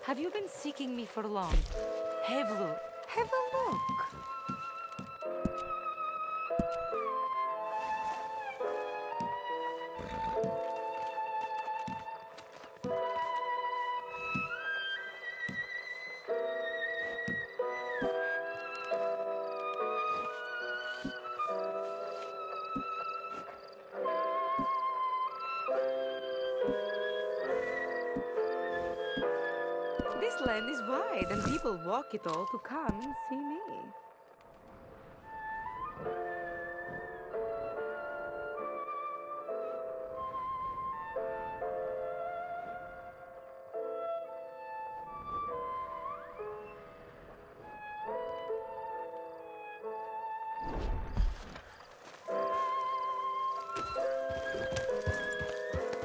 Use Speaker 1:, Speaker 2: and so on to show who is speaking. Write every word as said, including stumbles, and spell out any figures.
Speaker 1: Have you been seeking me for long? Have a look. Have a look. This land is wide, and people walk it all to come and see me.